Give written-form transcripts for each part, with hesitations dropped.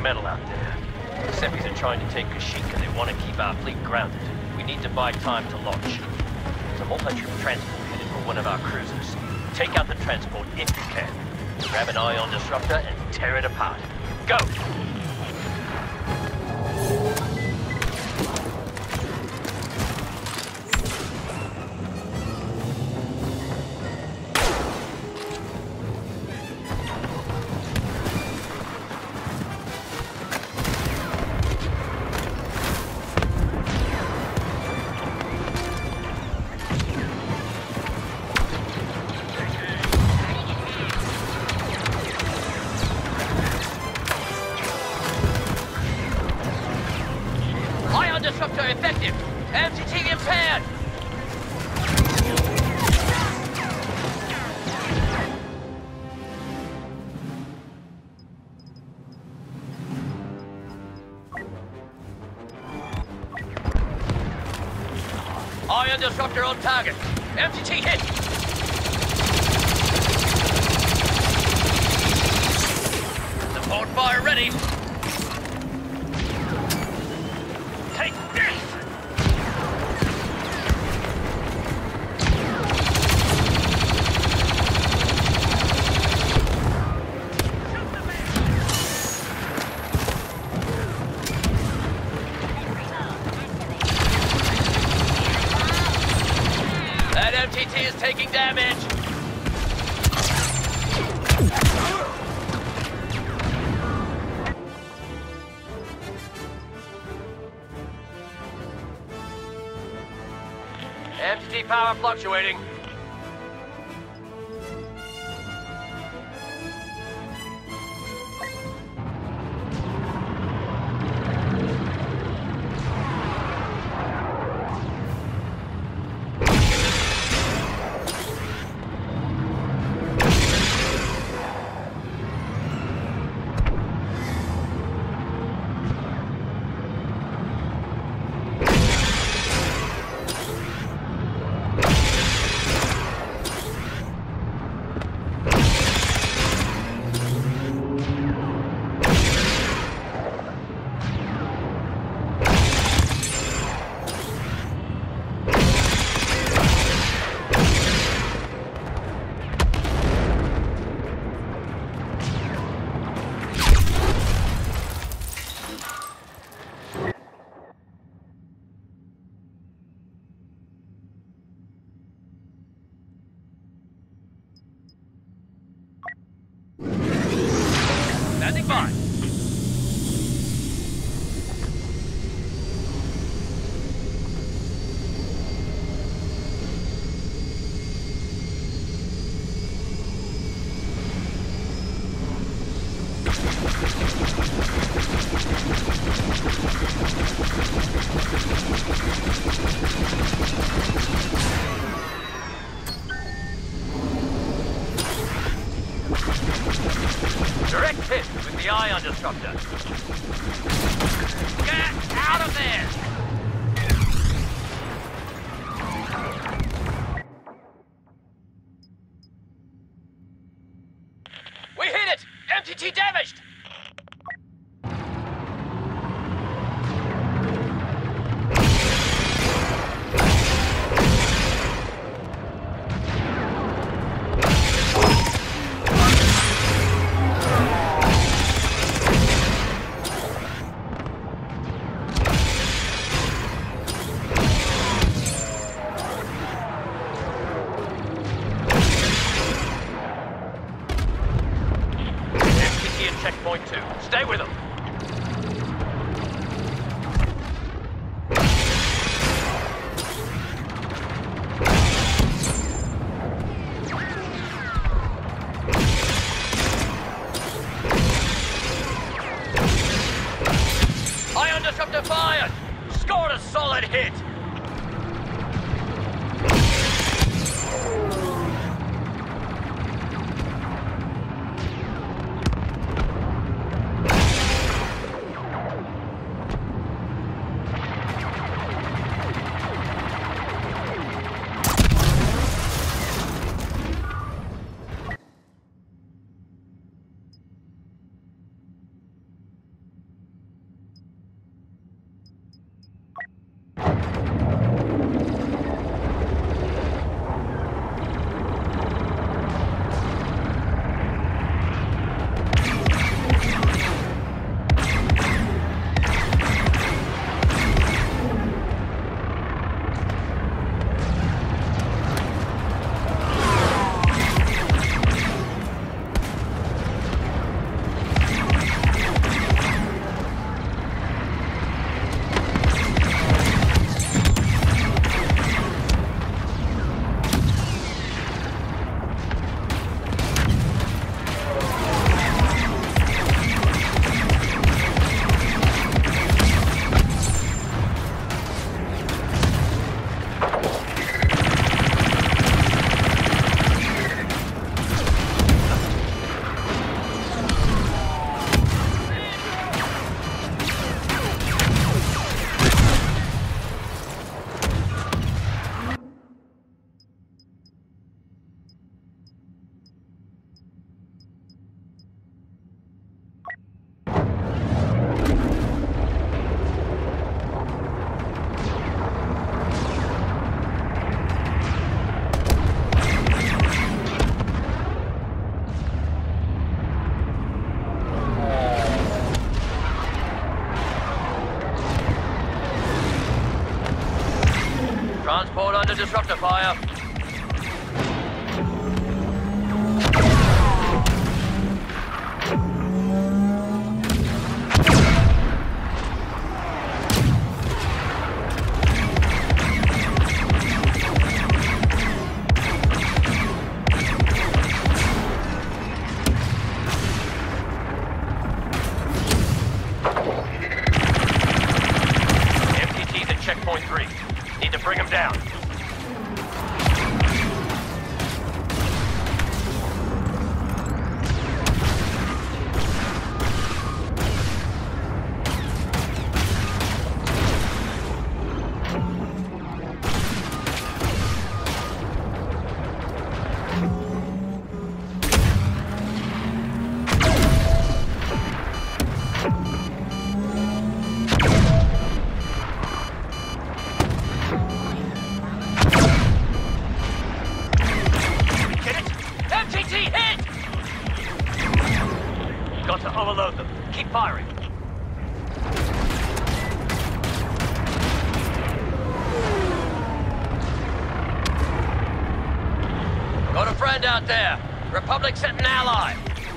moving metal out there. The Seppies are trying to take Kashyyyk and they want to keep our fleet grounded. We need to buy time to launch. There's a multi-troop transport headed for one of our cruisers. Take out the transport if you can. Grab an ion disruptor and tear it apart. Go! Disruptor effective! MTT impaired! Ion disruptor on target. MTT hit! Support fire ready. Take this! That MTT is taking damage. MTT power fluctuating. Standing by. Direct hit with the ion disruptor. Get out of there! We hit it! MTT damaged! Checkpoint 2. Stay with them. Ion disruptor fired! Scored a solid hit! under disruptor fire. Checkpoint 3. Need to bring him down. Got to overload them. Keep firing. Got a friend out there. Republic sent an ally.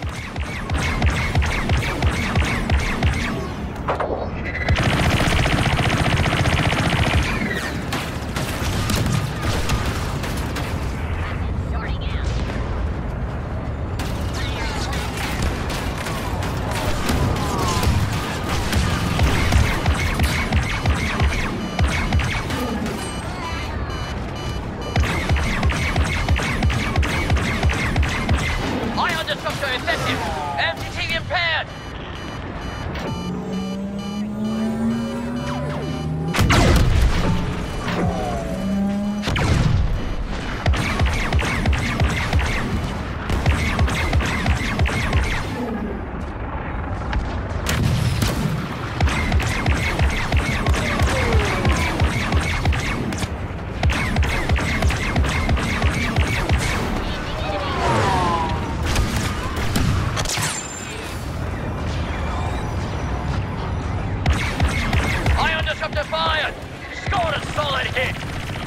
Disruptor effective. MTT impaired. Disruptor fired! Scored a solid hit!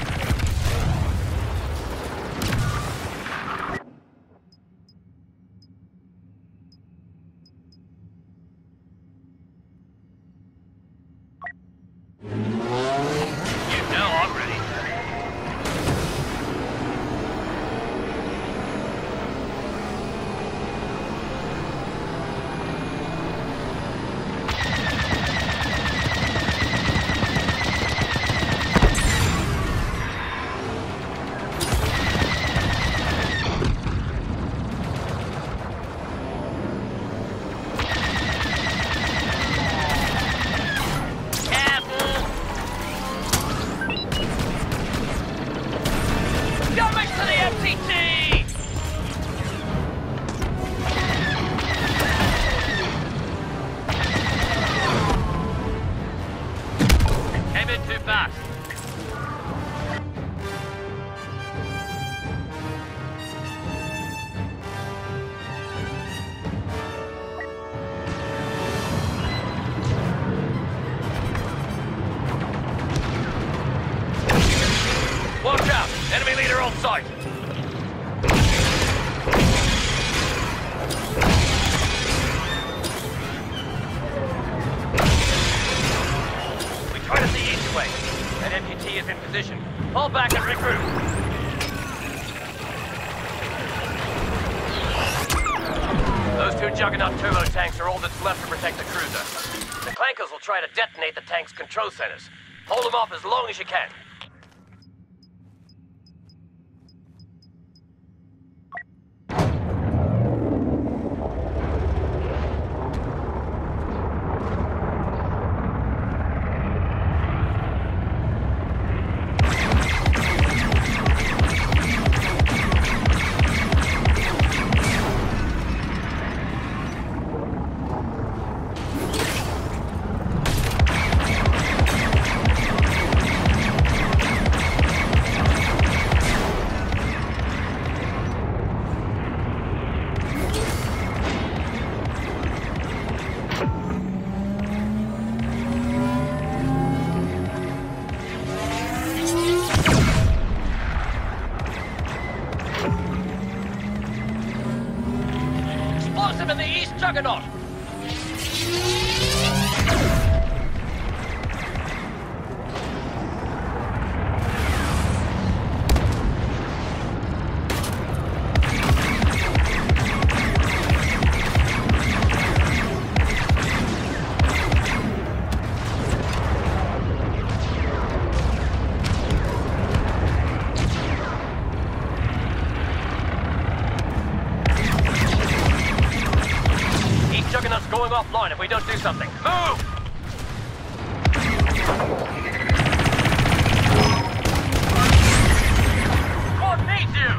You know I'm ready. Too fast. Watch out! Enemy leader on sight! Try to see each way. That MPT is in position. Fall back and regroup. Those two Juggernaut turbo tanks are all that's left to protect the cruiser. The clankers will try to detonate the tank's control centers. Hold them off as long as you can. explosive in the East Juggernaut! Juggernaut's going offline if we don't do something. Move! Squad needs you!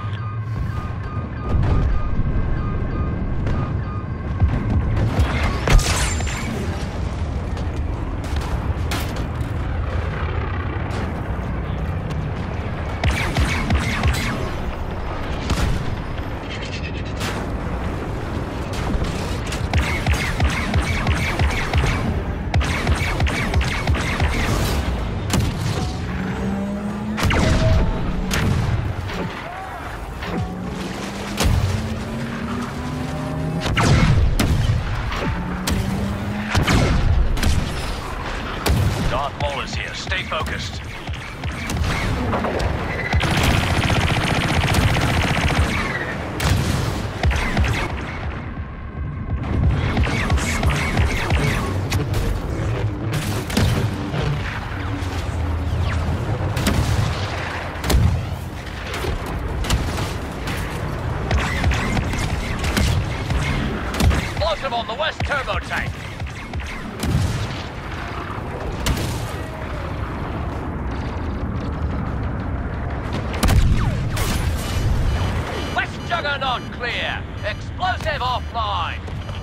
Stay focused. Explosive on the west turbo tank. Juggernaut clear. Explosive offline.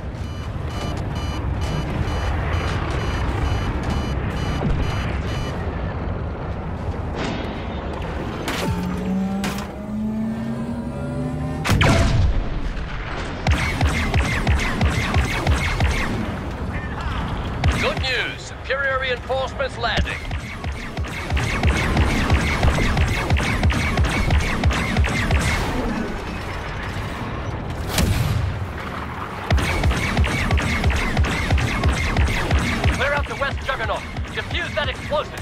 Good news. Superior reinforcements landing. Juggernaut, defuse that explosive.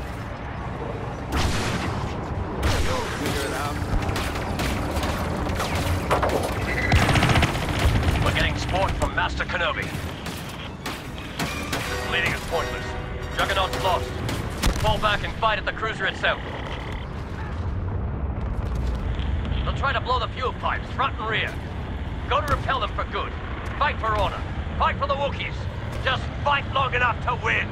We're getting support from Master Kenobi. Leading is pointless. Juggernaut's lost. Fall back and fight at the cruiser itself. They'll try to blow the fuel pipes, front and rear. Go to repel them for good. Fight for honor. Fight for the Wookiees. Just fight long enough to win!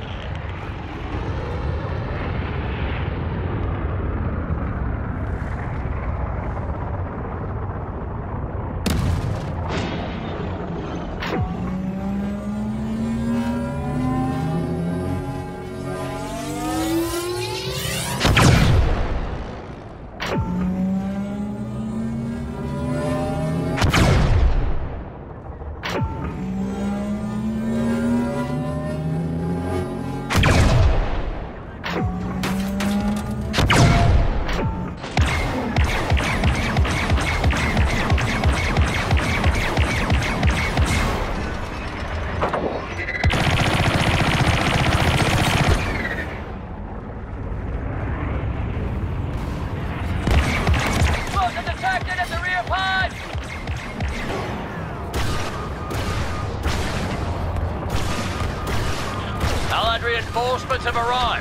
Reinforcements have arrived.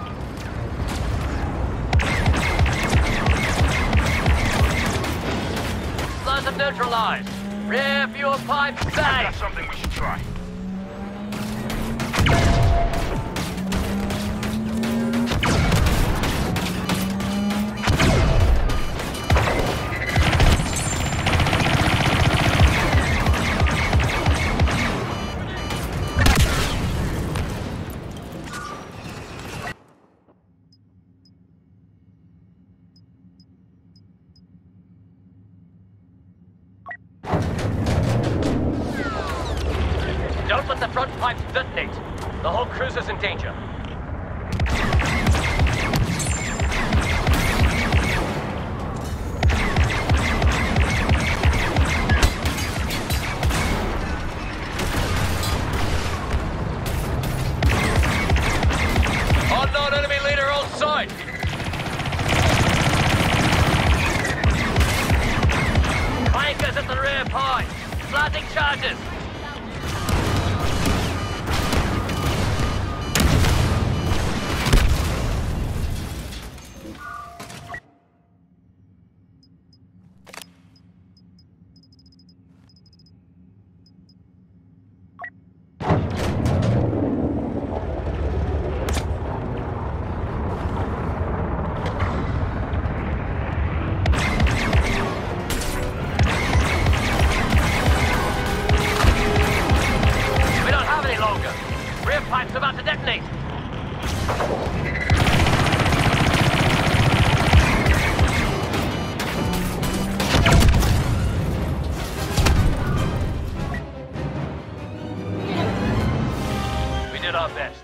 Explosive neutralized. Rear fuel pipe safe. I've got something we should try. Don't let the front pipes detonate. The whole cruiser's in danger. Starting charges! Pipe's about to detonate. We did our best.